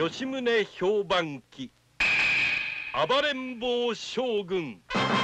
吉宗評判記暴れん坊将軍。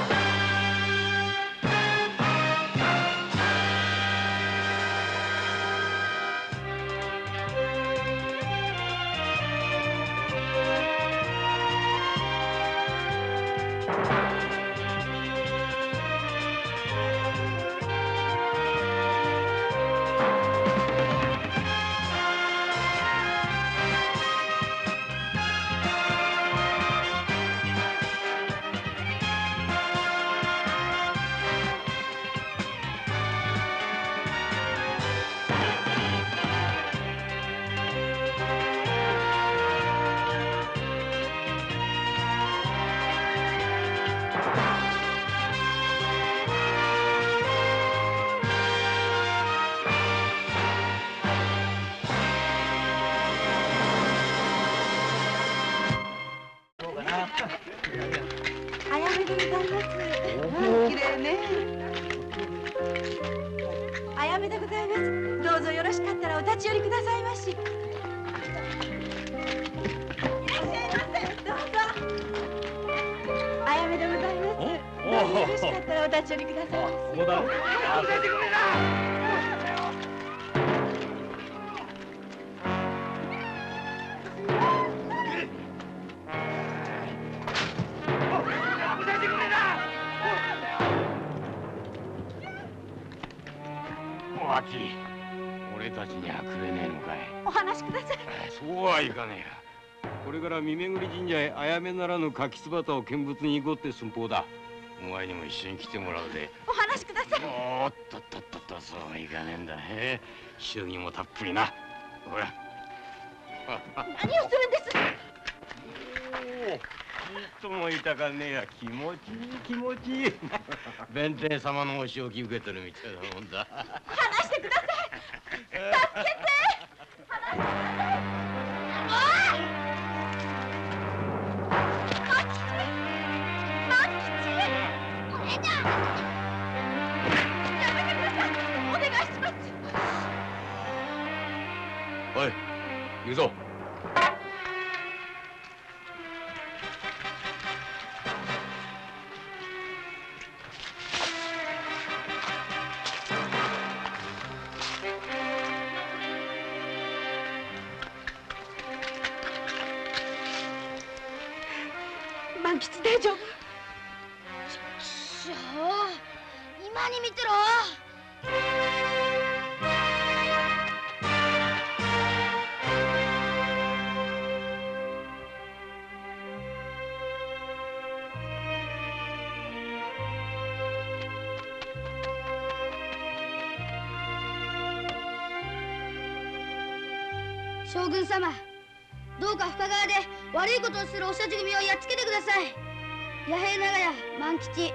俺たちにはくれねえのかい。 お話ください。 そうはいかねえや。これから三巡神社へあやめならぬ柿椿を見物に行こうって寸法だ。お前にも一緒に来てもらうで。 お話ください。 おっとっとっとっと、そうはいかねえんだ。祝儀もたっぷりな。ほら。 何をするんです。 ちっとも痛かねえや。気持ちいい気持ちいい。弁天様のお仕置き受けてるみたいなもんだ。 話してください。助けて。話してください。万吉。これだ。やめてください。お願いします。 おい、行くぞ。 万吉大丈夫？ 今に見てろ。将軍様、どうか深川で悪いことをするおしゃじ組をやっつけてください。弥平長屋万吉。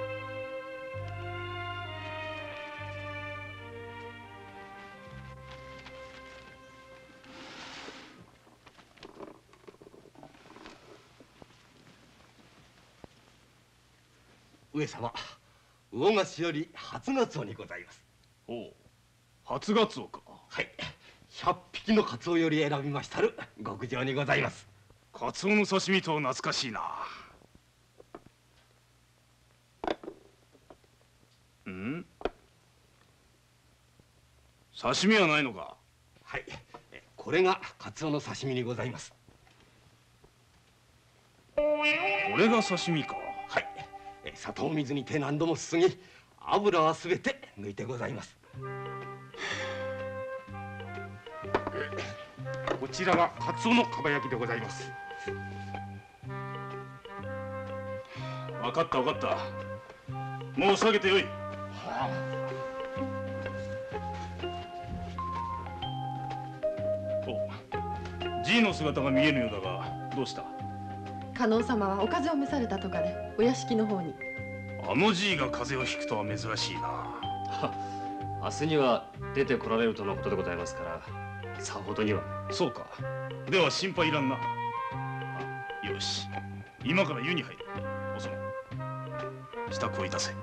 上様、魚河岸より初ガツオにございます。 おう、初ガツオか。 はい、100匹のカツオより選びましたる極上にございます。 カツオの刺身と懐かしいな。ん？刺身はないのか。 はい、これがカツオの刺身にございます。 これが刺身か。 はい、砂糖水にて何度もすすぎ、油はすべて抜いてございます。 こちらがカツオのかば焼きでございます。分かった分かった。もう下げてよい。お、じいの姿が見えぬようだが、どうした？ 加納様はお風邪を召されたとかでお屋敷の方に。 あのじいが風邪をひくとは珍しいな。 明日には出てこられるとのことでございますから、さほどには。 そうか。では心配いらんな。よし、今から湯に入る。おその支度をいたせ。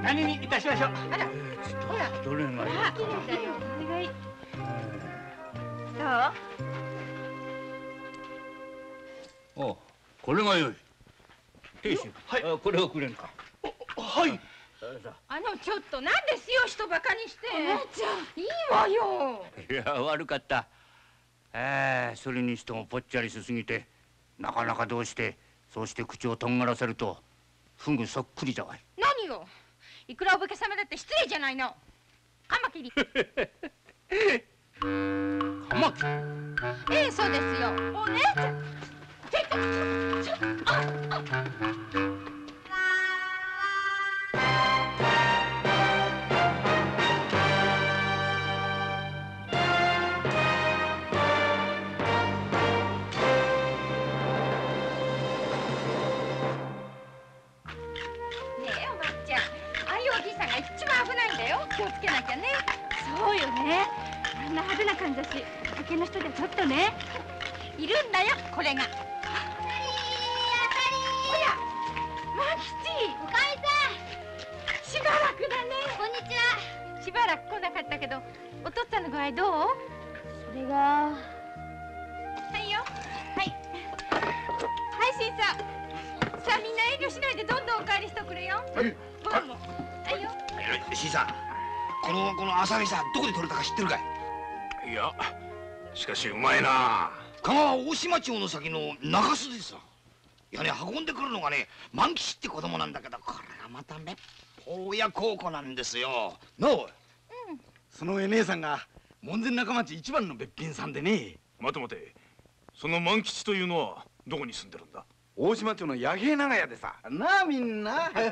何にいたしましょう。 あら、ほら、 どれがいいか。 綺麗だよ。これがいい。どう？ おう、これがよい。亭主、はい、これをくれんか。 はい。 ちょっとなんですよ、人バカにして。お姉ちゃん。いいわよ。 いや、悪かった。それにしてもぽっちゃりしすぎて、なかなかどうして、そうして口をとんがらせると、フグそっくりだわい。 何よ。いくらお武家様だって失礼じゃないの。カマキリ。 カマキリ。 ええ、そうですよ。お姉ちゃん。気をつけなきゃね。そうよね。あんな派手なかんざし、酒の人じゃちょっとね。いるんだよ、これが。おや、万吉。 おかみしばらくだね。 さん、こんにちは。 しばらく来なかったけど、お父っつぁんの具合どう？ それが。 はいよ。はい。はい、新さん。さあ、みんな遠慮しないでどんどんお帰りしとくれよ。はい。ご飯も。はいよ。 新さん、この朝飯さどこで取れたか知ってるかい？ いや、しかしうまいな。 香川大島町の先の中洲ですわ。いやね、運んでくるのがね、万吉って子供なんだけど、これがまためっぽう親孝行なんですよ。なあ、おい。その姉さんが門前仲町一番のべっぴんさんでね。 待て待て、その万吉というのはどこに住んでるんだ？ 大島町の弥平長屋でさ。なあ、みんな。 お前さ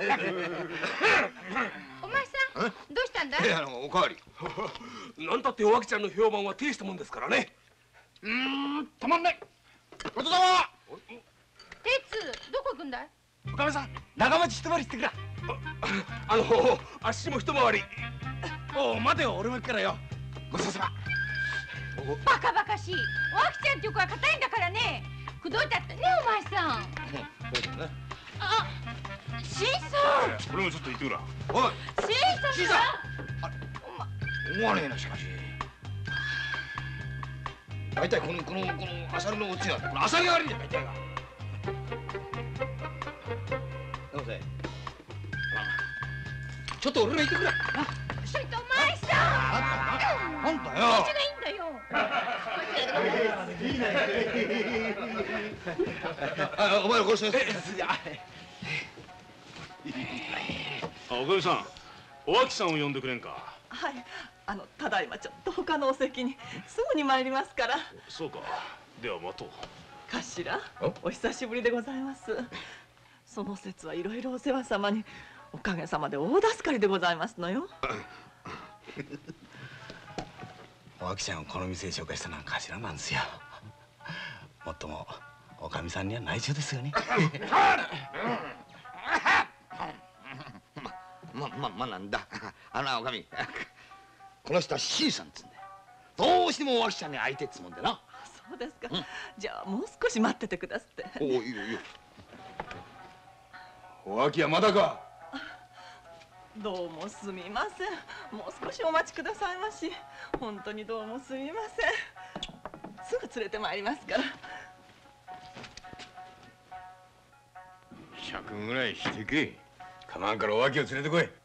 ん、どうしたんだ？ おかわり。 なんたっておあきちゃんの評判は大したもんですからね。 たまんない。ごちそうさま。 鉄、どこ行くんだい？ おかみさん、長町一回りしてくら。 あっしも一回り。 おう、待てよ、俺も行くからよ。ごちそうさま。 バカバカしい。おあきちゃんっていう子は硬いんだからね。くどいたってね、お前さん。あ、新さん。 これもちょっと言ってくら。 おい、 新さん。 思わねえな、しかし。大体このアサリのおつや、このアサリが悪いんじゃ大体が。どうせ。ちょっと俺が言ってくれ。 ちょっとお前さん。 なんだよ。 こっちがいいんだよ。 お前らこれして。 おかみさん、おあきさんを呼んでくれんか。 はい、ただいまちょっと他のお席にすぐに参りますから。 そうか、では待とう。 頭、お久しぶりでございます。その節はいろいろお世話様におかげさまで大助かりでございますのよ。 おあきちゃんをこの店へ紹介したのは頭なんですよ。もっともおかみさんには内緒ですよね。なんだ。おかみ、この人はCさんっつうんだよ。どうしてもおあきちゃんに会いてえっつもんでな。 そうですか。じゃあもう少し待っててくださって。 おお、いいよいいよ。おあきはまだか。 どうもすみません。もう少しお待ちくださいまし。本当にどうもすみません。すぐ連れてまいりますから。 100ぐらいしてけ。 かまんからおあきを連れてこい。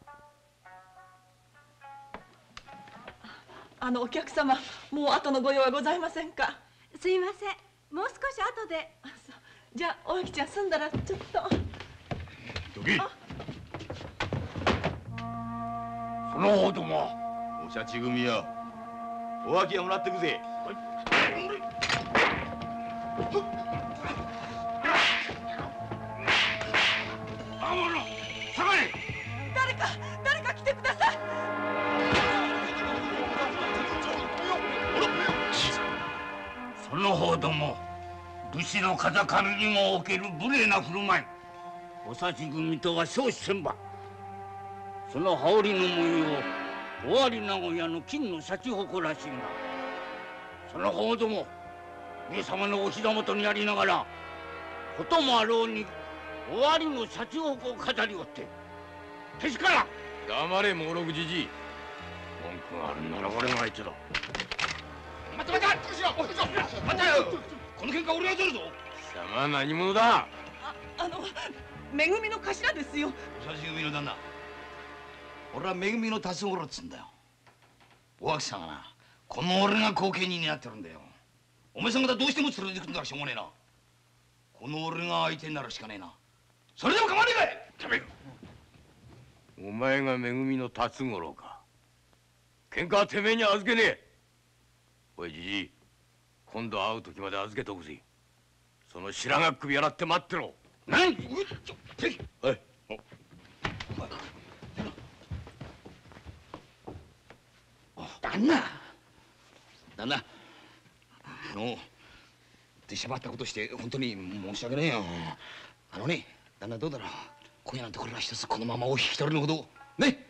お客様、もう後のご用はございませんか？ すいません。もう少し後で。 じゃあ、おあきちゃん済んだらちょっと。 どけ。 その方ども、おしゃち組や。おあきはもらってくぜ。 誰か来てください。 その方ども、武士の風上にもおける無礼な振る舞い。おさち組とは承知せんば。その羽織の文様、尾張名古屋の金の幸誇らしいが、その方ども、上様のお膝元にありながら、こともあろうに尾張の幸誇を飾りおって、けしからん。 黙れ猛録じじい。文句があるなら俺が相手だ。 待って待って、待ってよ。この喧嘩俺が出るぞ。 貴様は何者だ。 めぐみの頭ですよ。 お差し組の旦那。俺はめぐみの辰五郎っつんだよ。お秋さんがな、この俺が後見人になってるんだよ。お前さん方どうしても連れてくんだらしょうがねえな。この俺が相手になるしかねえな。それでも構わねえかい。 てめえ、お前がめぐみの辰五郎か。喧嘩はてめえに預けねえ。おいじじい、今度会う時まで預けておくぜ。その白髪首洗って待ってろ。 何？ はい。 旦那、出しゃばったことして本当に申し訳ねえよ。旦那どうだろう。今夜なんてこれは一つこのままお引き取りのほどね。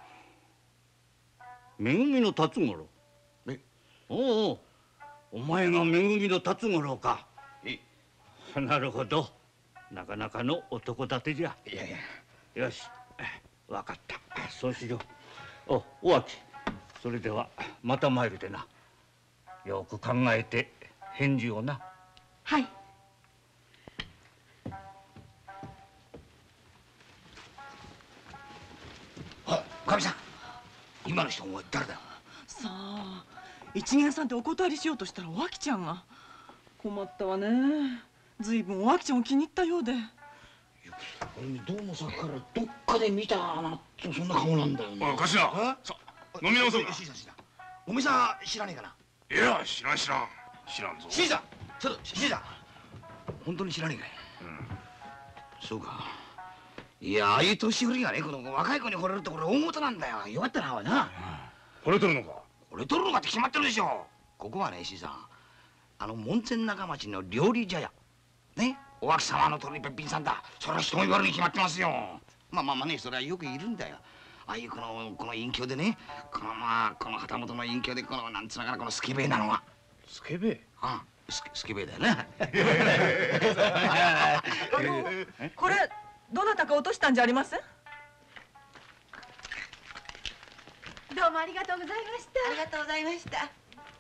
めぐみの辰五郎。おお、お前がめぐみの辰五郎か。なるほど、なかなかの男立てじゃ。 いやいや、よし、わかった。そうしよう。お秋、それではまた参るでな。よく考えて返事をな。 はい。 おかみさん、今の人お前誰だよ。 さあ、一元さんってお断りしようとしたらお秋ちゃんが。困ったわね。ずいぶんお秋ちゃんを気に入ったようで。 どうもさっきからどっかで見たなってそんな顔なんだよね。 おい頭、さ飲み直そうか。 おめさん知らねえかな。 いや、知らん知らんぞ。 新さん、ちょっと新さん、本当に知らねえかい。そうか。いや、ああいう年寄りがね、この若い子に惚れるってこれ大事なんだよ。よかったな、おいな。 惚れとるのか。 惚れとるのかって決まってるでしょ。ここはね、新さん、門前仲町の料理茶屋ね、お秋様の鳥べっぴんさんだ。それは一目惚れに決まってますよ。まあね、それはよくいるんだよ。ああいうこの隠居でね、この旗本の隠居でなんつうのかな、このスケベなのは。 スケベ。 スケベだよね。 これどなたか落としたんじゃありません？ どうもありがとうございました。 ありがとうございました。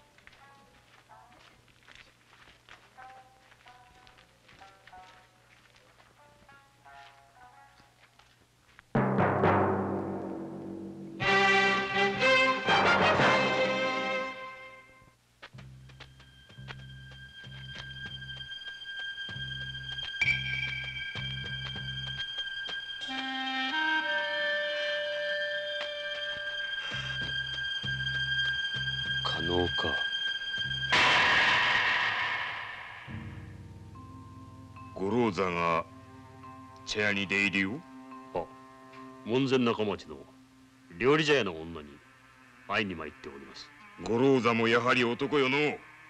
可能か。 五郎座が茶屋に出入りを。 門前仲町の料理茶屋の女に会いに参っております。 五郎座もやはり男よの。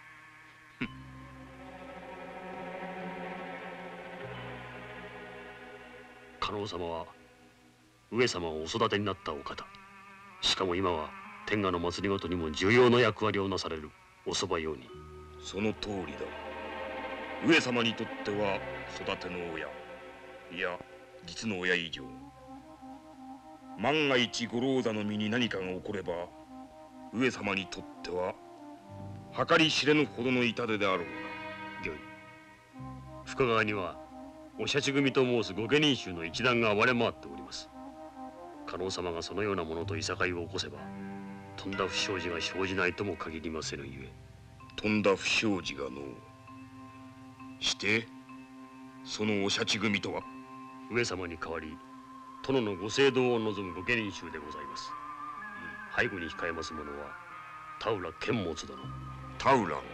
加納様は上様をお育てになったお方。しかも今は天下の祭りごとにも重要な役割をなされるおそば用人。 その通りだ。上様にとっては育ての親、いや実の親以上。万が一五郎座の身に何かが起これば上様にとっては計り知れぬほどの痛手であろう。 御意。深川にはお社地組と申す御家人衆の一団が割れ回っております。加納様がそのようなものといさかいを起こせばとんだ不祥事が生じないとも限りませぬゆえ。 とんだ不祥事がの。してそのお社地組とは。 上様に代わり殿のご政道を望む御家人衆でございます。背後に控えます者は田浦剣持殿。 田浦が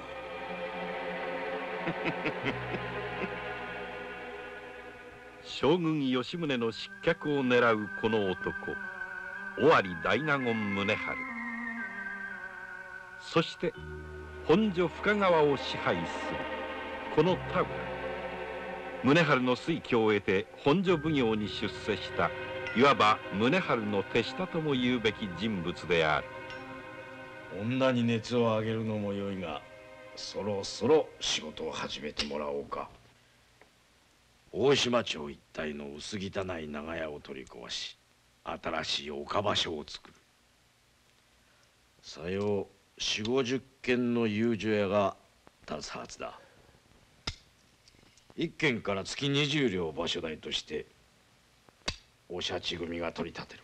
将軍吉宗の失脚を狙うこの男、尾張大納言宗春。そして本所深川を支配するこの田浦。宗春の推挙を得て本所奉行に出世した、いわば宗春の手下とも言うべき人物である。 女に熱を上げるのもよいが、そろそろ仕事を始めてもらおうか。 大島町一帯の薄汚い長屋を取り壊し、 新しい岡場所を作る。 さよ4、50軒の遊女屋が立つはずだ。1軒から月20両場所代としておしゃち組が取り立てる。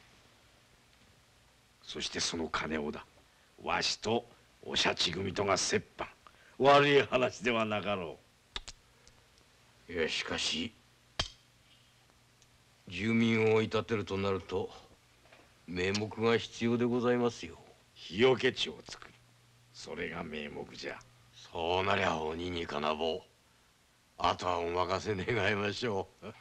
そしてその金をだ、わしとおしゃち組とが折半。悪い話ではなかろう。 いやしかし住民を追い立てるとなると名目が必要でございますよ。 日よけ地を作る、それが名目じゃ。 そうなりゃ鬼に金棒。あとはお任せ願いましょう。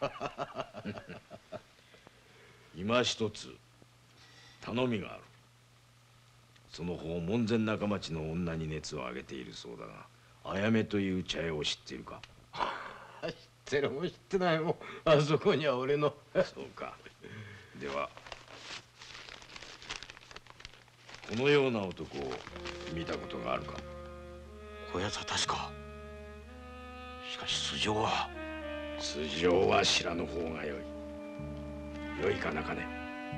今一つ頼みがある。その方門前仲町の女に熱を上げているそうだが、あやめという茶屋を知っているか？ 知ってるも知ってないも、あそこには俺の。 そうか。ではこのような男を見たことがあるか？ こやつは確か。しかし素性は。 素性は知らぬ方がよい。よいか中根。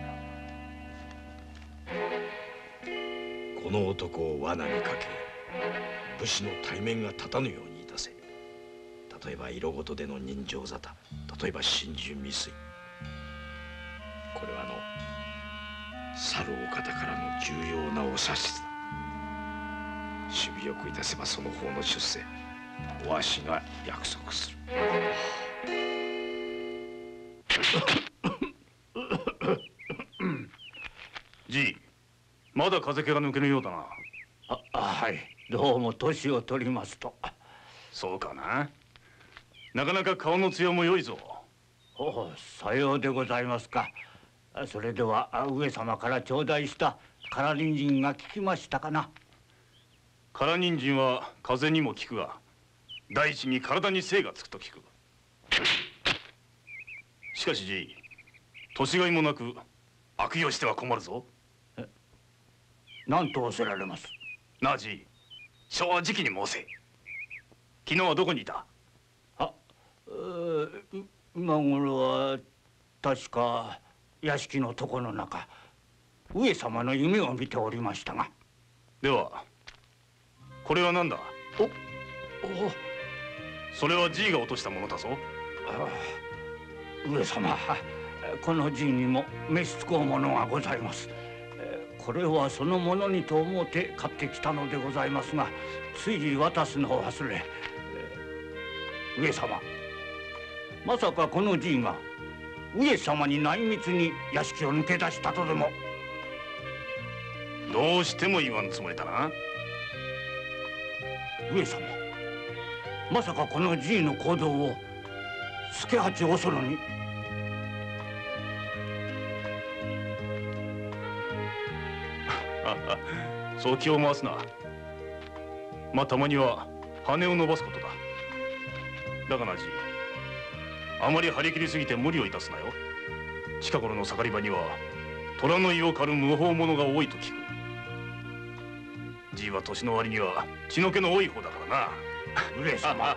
この男を罠にかけ、武士の体面が立たぬようにいたせ。例えば色ごとでの人情沙汰、例えば心中未遂。これは猿お方からの重要なお指図だ。首尾よくいたせばその方の出世、わしが約束する。 じい、まだ風気が抜けぬようだな。 はい、どうも年を取りますと。 そうかな。なかなか顔の艶も良いぞ。 おう、さようでございますか。それでは上様から頂戴した唐人参が効きましたかな。 唐人参は風邪にも効くが、第一に体に精がつくと効く。しかしじい、年がいもなく悪用しては困るぞ。 何と仰せられます？ なあじい、正直に申せ。昨日はどこにいた？ 今頃は確か屋敷の床の中、上様の夢を見ておりましたが。 ではこれは何だ？それはじいが落としたものだぞ。 上様、この陣にも召しつこうものがございます。これはそのものにと思って買ってきたのでございますが、つい渡すのを忘れ。上様、まさかこの陣が上様に内密に屋敷を抜け出したとでも？ どうしても言わんつもりだな。 上様、まさかこのじいの行動を助八おそろに？ そう気を回すな。まあたまには羽を伸ばすことだ。だがなじい、あまり張り切りすぎて無理をいたすなよ。近頃の盛り場には虎の胃を狩る無法者が多いと聞く。じいは年の割には血の気の多い方だからな。 上様。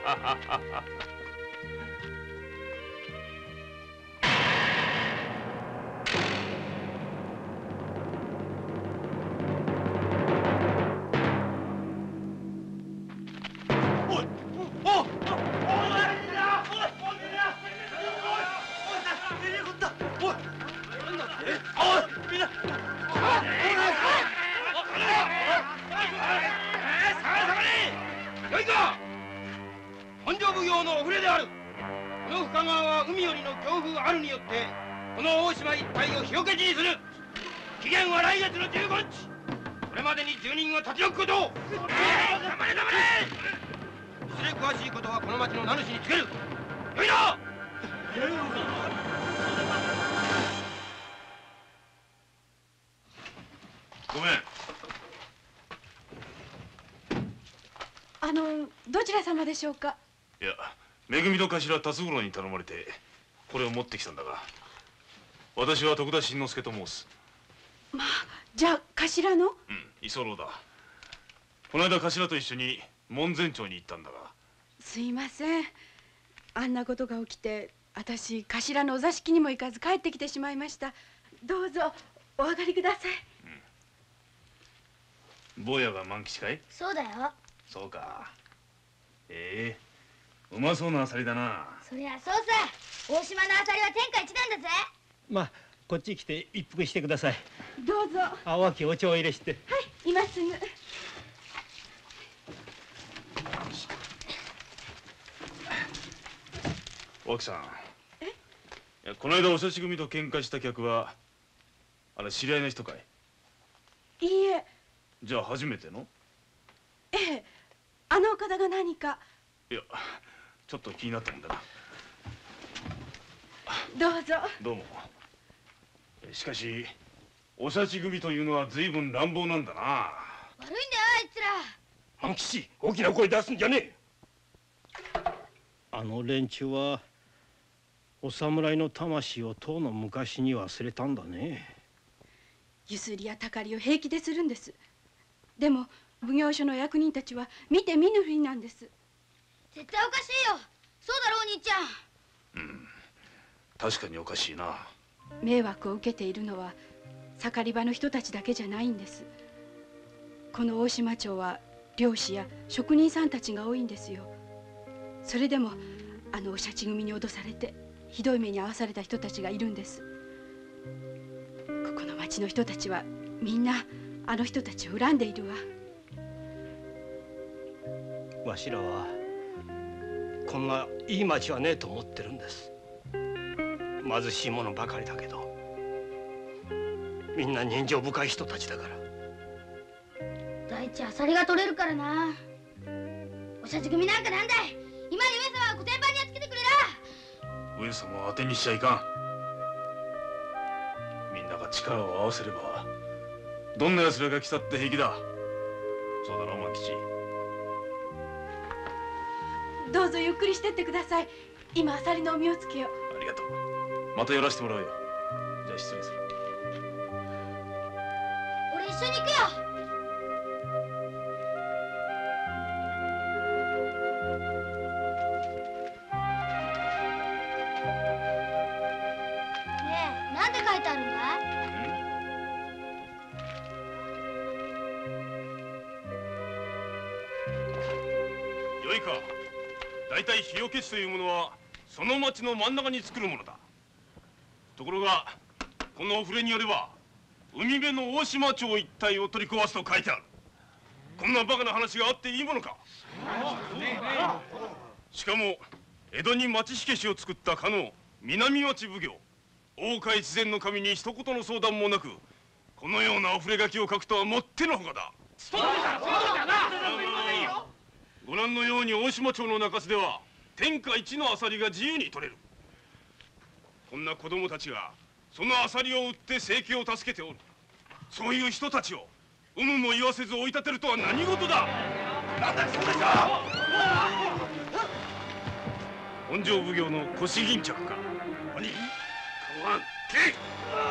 本所奉行のお触れである。この深川は海よりの強風あるによってこの大島一帯を火よけ地にする。期限は来月の15日。これまでに住人は立ち退くことを。黙れ黙れ。いずれ詳しいことはこの町の名主につける。よいな。 ごめん。 どちら様でしょうか？ いや、めぐみの頭辰五郎に頼まれてこれを持ってきたんだが、私は徳田新之助と申す。 まあ、じゃあ頭の？ 居候だ。この間頭と一緒に門前町に行ったんだが。 すいません、あんなことが起きて私頭のお座敷にも行かず帰ってきてしまいました。 どうぞお上がりください。 坊やが万吉かい？ そうだよ。 そうか。うまそうなアサリだな。 そりゃそうさ。大島のアサリは天下一なんだぜ。 まあこっち来て一服してください。 どうぞ。 淡きお茶を入れして。 はい、今すぐ。 お秋さん。いやこの間おしゃち組と喧嘩した客はあれ知り合いの人かい？ いいえ。 じゃあ初めての？ ええ、あのお方が何か。 いやちょっと気になったんだな。 どうぞ。 どうも。しかしおしゃち組というのは随分乱暴なんだな。 悪いんだよあいつら。 万吉、大きな声出すんじゃねえ。 あの連中はお侍の魂をとうの昔に忘れたんだね。 ゆすりやたかりを平気でするんです。でも奉行所の役人たちは見て見ぬふりなんです。 絶対おかしいよ。そうだろお兄ちゃん。 確かにおかしいな。 迷惑を受けているのは盛り場の人たちだけじゃないんです。この大島町は漁師や職人さんたちが多いんですよ。それでもあのおしゃち組に脅されてひどい目に遭わされた人たちがいるんです。ここの町の人たちはみんなあの人たちを恨んでいるわ。 わしらはこんないい町はねえと思ってるんです。貧しいものばかりだけどみんな人情深い人たちだから。 第一アサリが取れるからな。おしゃち組なんかなんだい。今に上様は御殿場にやっつけてくれら。 上様を当てにしちゃいかん。みんなが力を合わせればどんな奴らが来たって平気だ。そうだろ万吉。 どうぞゆっくりしてってください。今アサリのお実をつけよう。 ありがとう。また寄らせてもらうよ。じゃあ失礼する。 俺一緒に行くよ。ねえ、なんで書いてあるんだい？ よいか。大体火除け地というものはその町の真ん中に作るものだ。ところがこのお触れによれば海辺の大島町一帯を取り壊すと書いてある。こんなバカな話があっていいものか。しかも江戸に町火消しを作った加納南町奉行大岡越前の神に一言の相談もなくこのようなお触れ書きを書くとはもってのほかだ。ご覧のように大島町の中州では天下一のアサリが自由に取れる。こんな子供たちがそのアサリを売って生計を助けておる。そういう人たちを有無も言わせず追い立てるとは何事だ。なんだそうでしょ。本庄奉行の腰巾着か。何？構わん。けい！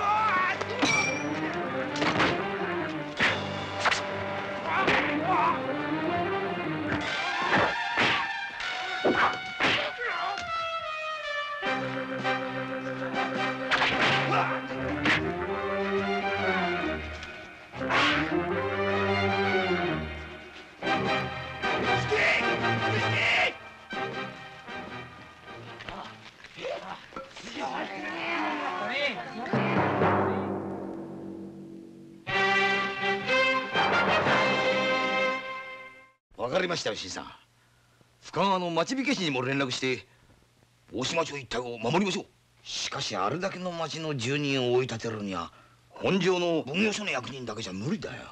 わかりましたよ新さん。深川の町火消しにも連絡して大島町一帯を守りましょう。しかしあれだけの町の住人を追い立てるには本庄の奉行所の役人だけじゃ無理だよ。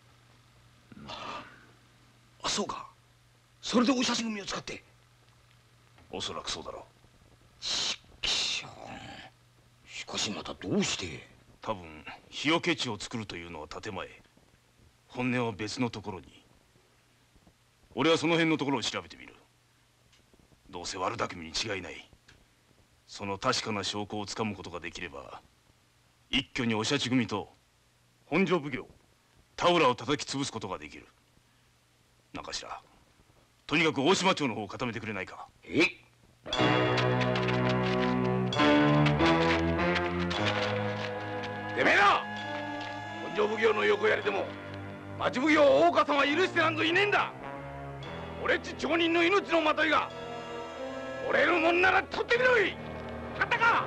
あ、そうか。それでおしゃち組を使って。 おそらくそうだろう。 しかしまたどうして。 多分火除け地を作るというのは建前。本音は別のところに。俺はその辺のところを調べてみる。どうせ悪巧みに違いない。その確かな証拠をつかむことができれば一挙におしゃち組と本庄奉行田浦を叩き潰すことができる。中頭、とにかく大島町の方を固めてくれないか。 てめえな本所奉行の横やりでも町奉行大岡様は許してなんぞいねえんだ。俺っち町人の命のまといが折れるもんなら取ってみろい。分かったか。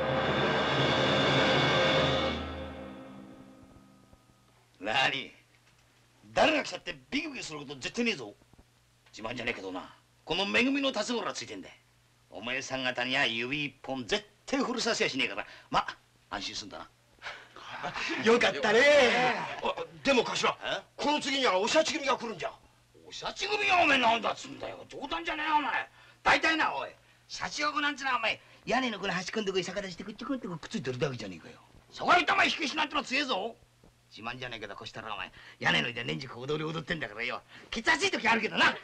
なに誰が来たってビクビクすること絶対ねえぞ。自慢じゃねえけどな、このめぐみの辰五郎がついてんだ。お前さん方には指一本絶対古させやしねえから、ま安心すんだな。 よかったね。でも頭、この次にはおしゃち組が来るんじゃ。 おシャチ組がお前なんだっつんだよ。冗談じゃねえよお前。大体なおい、シャチオクなんつうのはお前屋根のこの端くんでこい逆立ちしてくっちくんってくっついてるだけじゃねえかよ。そこに玉引きしなんての強えぞ。自慢じゃねえけどこしたらお前屋根の上で年中小踊り踊ってんだからよ。きつ暑い時あるけどな。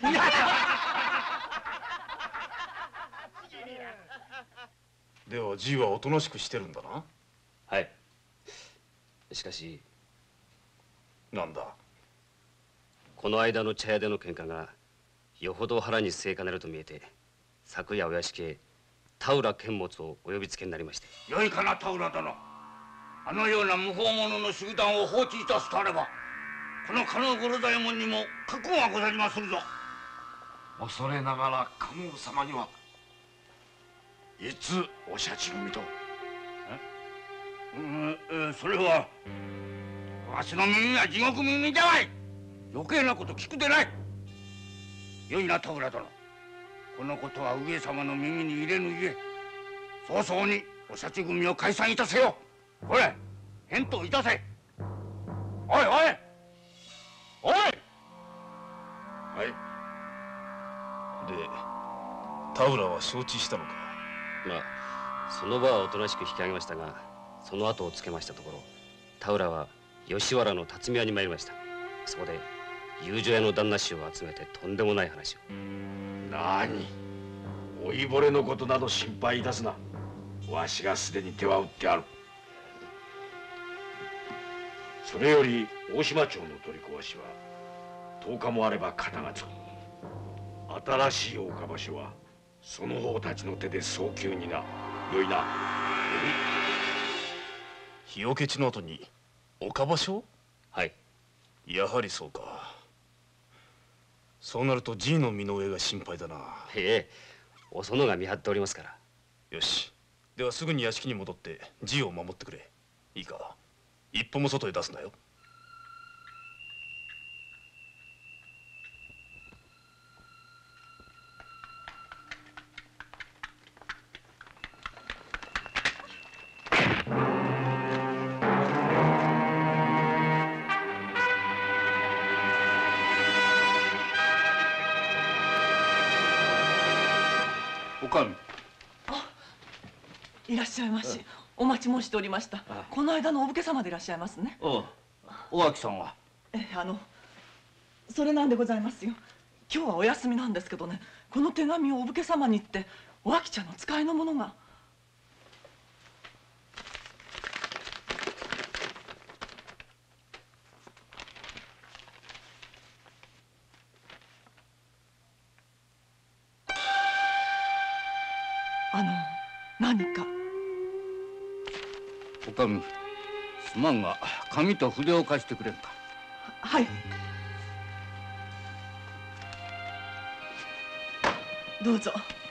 ではじいはおとなしくしてるんだな。 はい。しかしなんだ。 この間の茶屋での喧嘩がよほど腹に据えかねると見えて、昨夜お屋敷へ田浦剣物をお呼びつけになりまして。 よいかな田浦殿、あのような無法者の集団を放置いたすとあれば、この加納五郎左衛門にも覚悟がござりまするぞ。 恐れながら加納様にはいつおしゃち組と。 それはわしの耳は地獄耳じゃない。余計なこと聞くでない。よいな田浦殿、このことは上様の耳に入れぬゆえ、早々におしゃち組を解散いたせよ。これ返答いたせ。おいおいおい。 はい。で田浦は承知したのか。 まあその場はおとなしく引き上げましたが、その後をつけましたところ、田浦は吉原の辰巳屋に参りました。そこで遊女屋の旦那衆を集めてとんでもない話を。 なに老いぼれのことなど心配いたすな。わしがすでに手は打ってある。それより大島町の取り壊しは10日もあれば片がつく。新しい岡場所はその方たちの手で早急にな。よいな。 日よけ地の後に岡場所。 はい。 やはりそうか。そうなるとじいの身の上が心配だな。 ええ、お園が見張っておりますから。 よし、ではすぐに屋敷に戻ってじいを守ってくれ。いいか、一歩も外へ出すなよ。 いらっしゃいまし。お待ち申しておりました。この間のお武家様でいらっしゃいますね。 お脇さんは。 それなんでございますよ。今日はお休みなんですけどね、この手紙をお武家様にってお脇ちゃんの使いの者が。何か。 おかみ、すまんが紙と筆を貸してくれんか。 はい。どうぞ。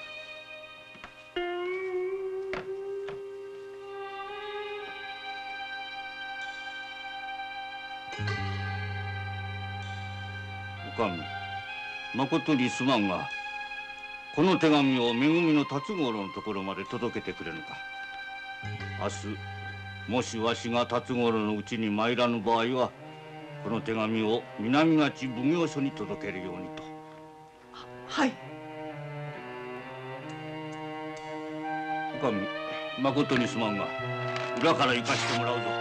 おかみ、まことにすまんが、この手紙をめぐみの辰五郎のところまで届けてくれぬか。明日もしわしが辰五郎のうちに参らぬ場合は、この手紙を南町奉行所に届けるようにと。 はい。 おかみ、まことにすまんが裏から行かしてもらうぞ。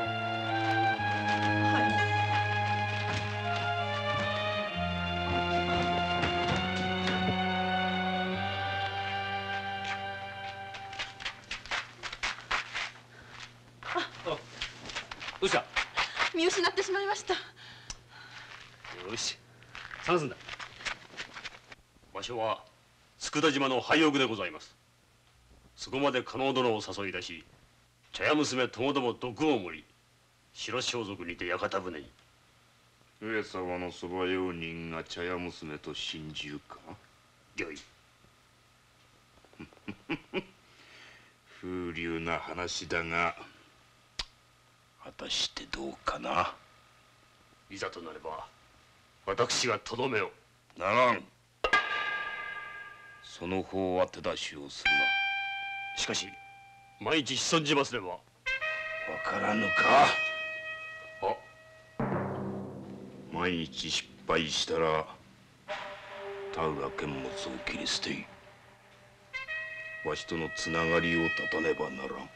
どうした？ 見失ってしまいました。 よし、探すんだ。場所は佃島の廃屋でございます。そこまで加納殿を誘い出し、茶屋娘ともども毒を盛り、 白装束にて屋形船に。 上様のそば用人が茶屋娘と心中か。 御意。 風流な話だが果たしてどうかな。 いざとなれば私がとどめを。 ならん。その方は手出しをするしかし万一潜んじますれば。 な。わからぬか。万一失敗したら田浦剣物を切り捨てわしとのつながりを断たねばならん。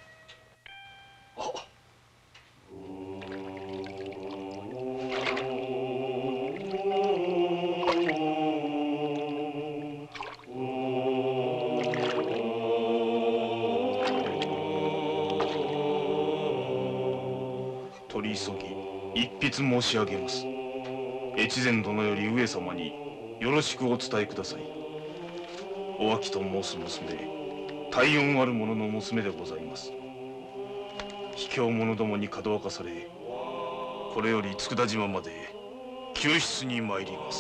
取り急ぎ一筆申し上げます。越前殿より上様によろしくお伝えください。お秋と申す娘、体温ある者の娘でございます。卑怯者どもにかどわかされ、これより佃島まで救出に参ります。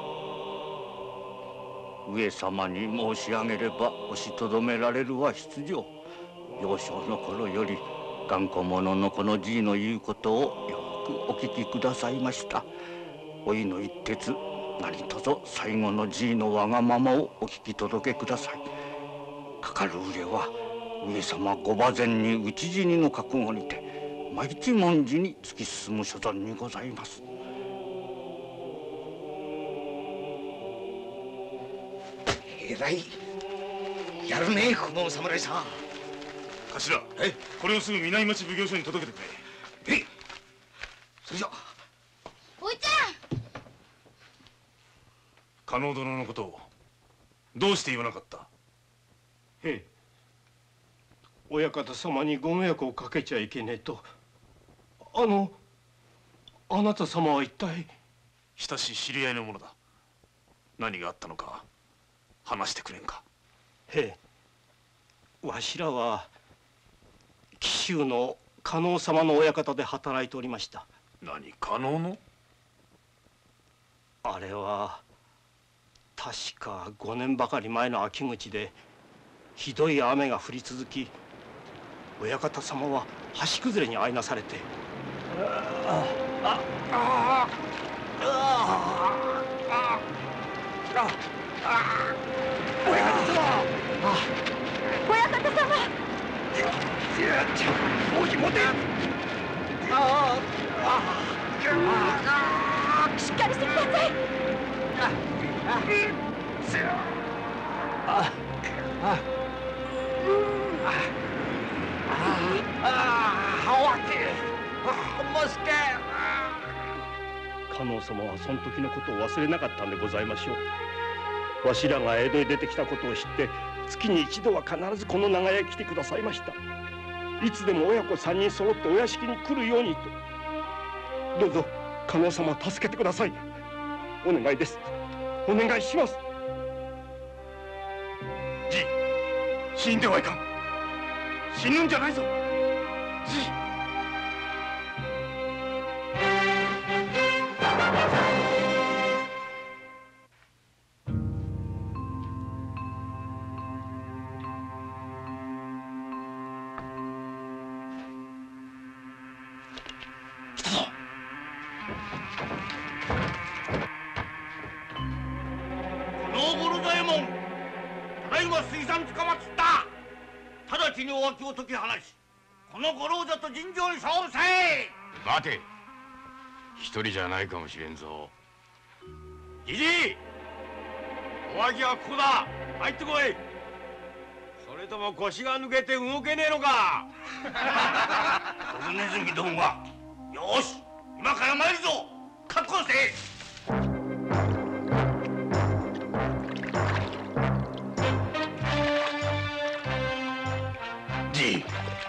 上様に申し上げれば押しとどめられるは必要。幼少の頃より頑固者のこのじいの言うことをよくお聞きくださいました。おいの一徹、何とぞ最後のじいのわがままをお聞き届けください。かかる上は上様ご馬前に討ち死にの覚悟にて毎日文字に突き進む所存にございます。 えらいやるねこのお侍さん。 頭、これをすぐ南町奉行所に届けてくれ。 それじゃ。 おいちゃん。 加納殿のことをどうして言わなかった？ 親方様にご迷惑をかけちゃいけねえと。あなた様は一体。 親しい知り合いの者だ。何があったのか話してくれんか？ わしらは紀州の加納様の親方で働いておりました。 何、加納の？ あれは確か5年ばかり前の秋口でひどい雨が降り続き、親方様は橋崩れに遭いなされて。 親方様。 おひもで。 しっかりしてください。 加納様はその時のことを忘れなかったんでございましょう。わしらが江戸へ出てきたことを知って月に一度は必ずこの長屋へ来てくださいました。いつでも親子3人揃ってお屋敷に来るようにと。どうぞ加納様助けてください。お願いです。お願いします。 じい、死んではいかん。死ぬんじゃないぞ。じい。 直ちにお脇を解き放し、この五郎太と尋常に勝負せい。 待て、一人じゃないかもしれんぞ。じじい、お脇はここだ。入ってこい。それとも腰が抜けて動けねえのか。 ドブネズミどもが。よし、今から参るぞ。確保せい。 じい、よ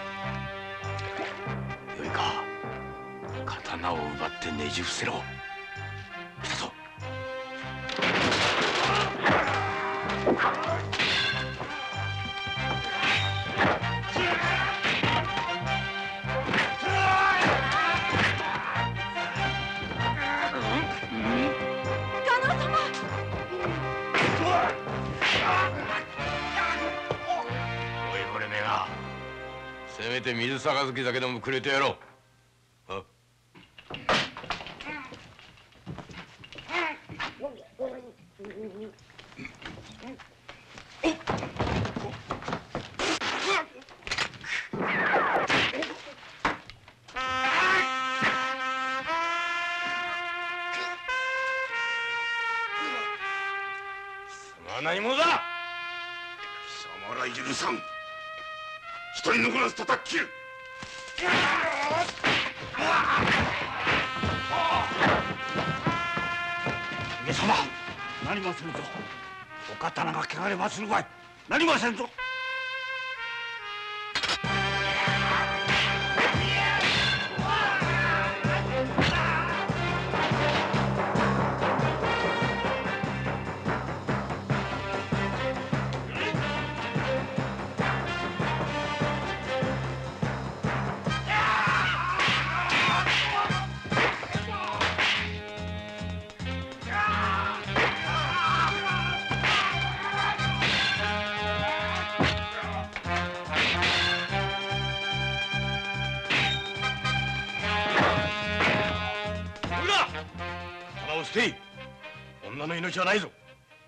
いか。刀を奪ってねじ伏せろ。来たぞ。 めて水杯だけでもくれてやろう。 何者だ。貴様ら許さん。一人残らず叩き切る。 上様、なりませんぞ。お刀が汚れまするばい。なりませんぞ。 女の命はないぞ。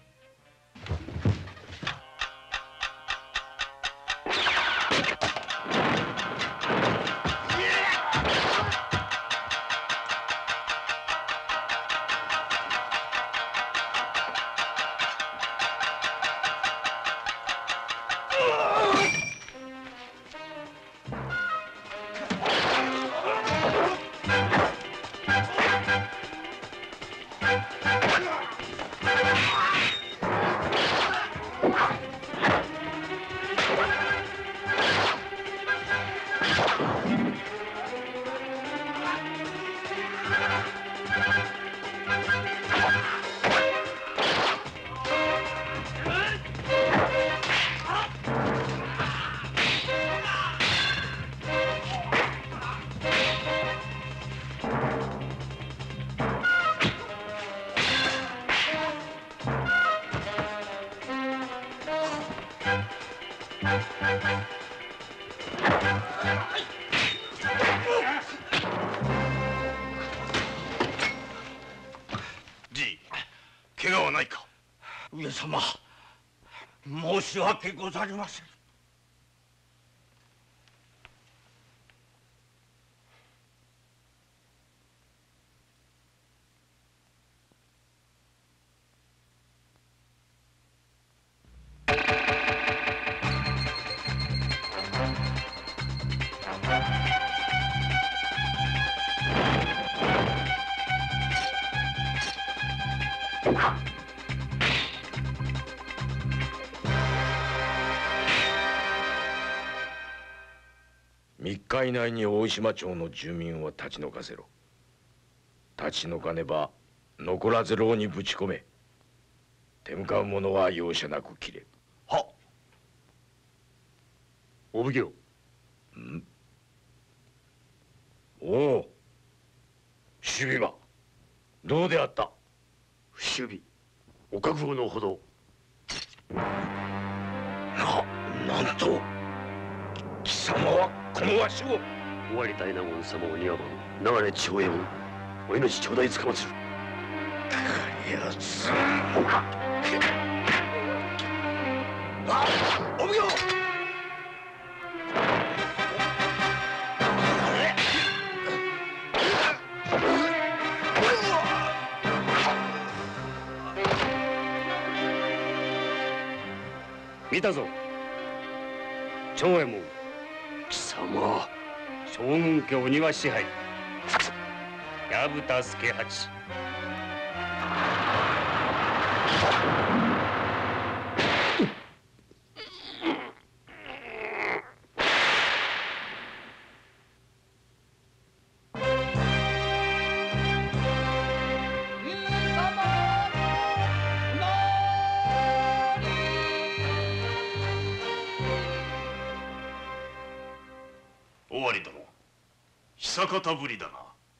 怪我はないか。上様、申し訳ござりません。 3日以内に大島町の住民を立ち退かせろ。立ち退かねば残らず牢にぶち込め。手向かう者は容赦なく切れ。 はっ。 お奉行。 おお、守備はどうであった。 守備お覚悟のほど。 なんと貴様はこのわしを。 尾張大納言様を庭番流れ地方へもお命頂戴つかまつる。 やつお奉行。 見たぞ長右衛門。貴様将軍家お庭支配薮田助八。 尾張殿、久方ぶりだな。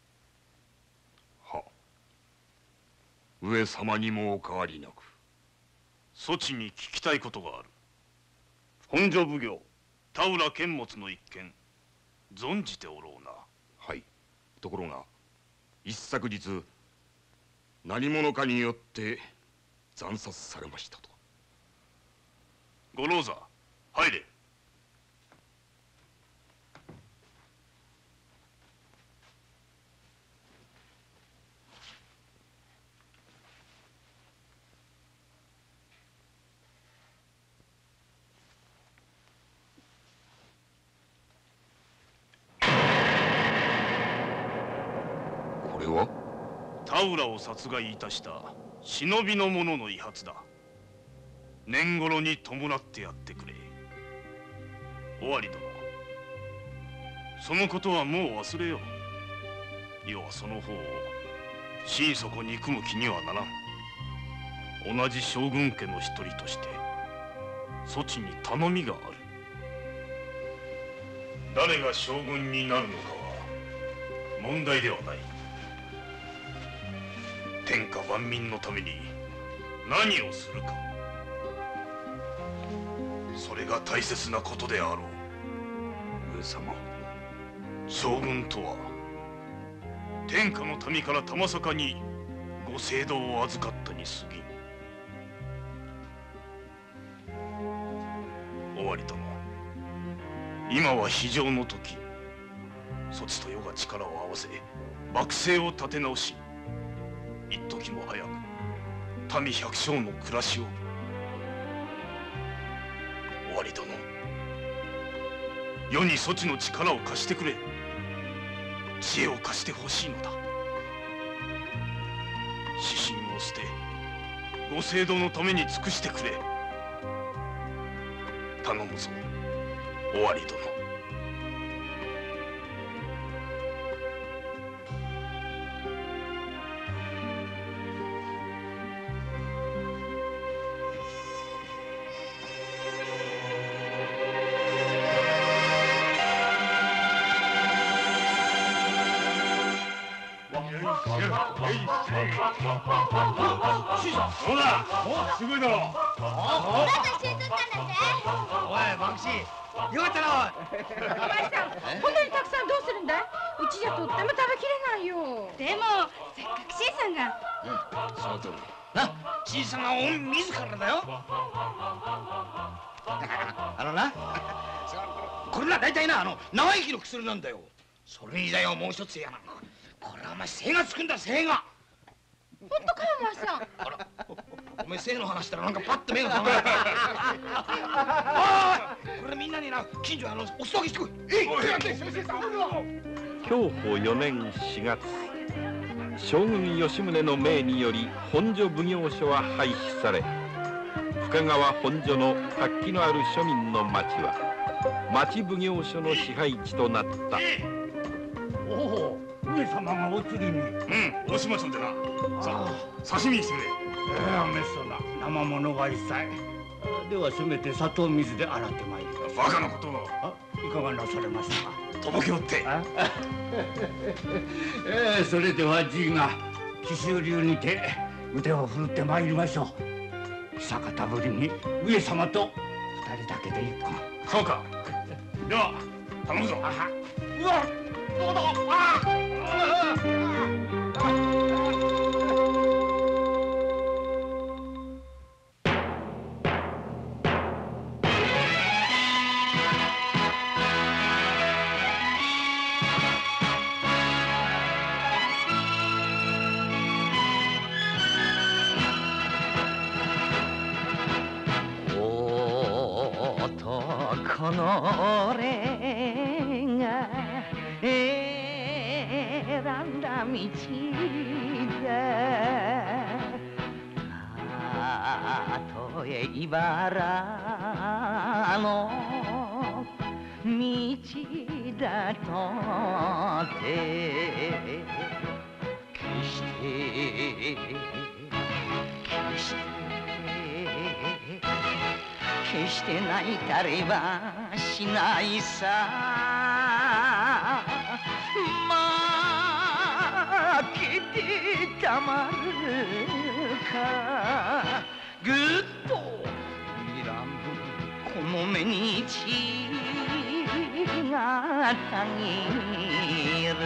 は上様にもお変わりなく。 そちに聞きたいことがある。 本所奉行田浦監物の一件存じておろうな。 はい。ところが一昨日何者かによって惨殺されましたと。 五郎座、入れ。 これは田浦を殺害いたした忍びの者の遺髪だ。年頃に弔ってやってくれ。尾張殿、そのことはもう忘れよう。要はその方を心底憎む気にはならん。同じ将軍家の一人としてそちに頼みがある。誰が将軍になるのかは問題ではない。天下万民のために何をするか、それが大切なことであろう。上様、将軍とは天下の民から玉坂にご政道を預かったに過ぎん。尾張殿、今は非常の時。そちと世が力を合わせ幕政を立て直し、一時も早く民百姓の暮らしを。尾張殿、世にそちの力を貸してくれ。知恵を貸してほしいのだ。私心を捨てご政道のために尽くしてくれ。頼むぞ、尾張殿。 ほら、すごいだろ。 おい、 バンクシー、よかったな。 お前さん、こんなにたくさんどうするんだい？うちじゃとっても食べきれないよ。でもせっかくシーさんが。 その通りな。シーさんが自らだよ。なこれな、大体な、長生きの薬なんだよ。それにだよ、もう一つやな。これはお前精がつくんだ、精が。 本当か、お前さん。 あら、お前精の話したらなんかパッと目が覚める。おい、これみんなにな、近所お裾分けしてこい。 享保4年4月、将軍吉宗の命により本所奉行所は廃止され、深川本所の活気のある庶民の町は町奉行所の支配地となった。 おお、上様がお釣りに。 大島町でな。さあ、刺身にしてくれ。 めっそうな生物が一切。ではせめて砂糖水で洗ってまいります。 バカなことを。 いかがなされましたか。 とぼけおって。 それではじいが紀州流にて腕を振るってまいりましょう。久方ぶりに上様と二人だけで行こう。 そうか。では頼むぞ。 うわ、どうだ。 この俺が選んだ道だ。たとえ茨の道だとて決して泣いたりはしないさ。負けてたまるか。ぐっと睨むこの目に血がたぎる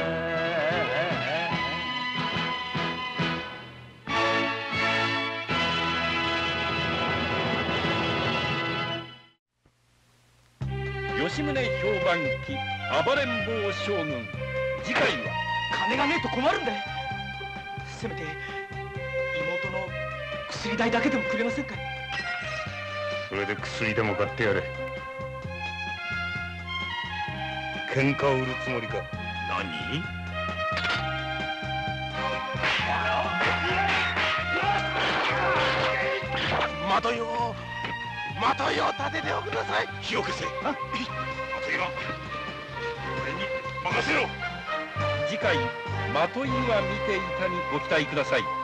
吉宗評判記暴れん坊将軍。次回は金がねえと困るんだよ。せめて妹の薬代だけでもくれませんか。 それで薬でも買ってやれ。喧嘩を売るつもりか。 何？ 的よ的よ立てておください。 火を消せ。 あと今俺に任せろ。 次回「まといは見ていた」にご期待ください。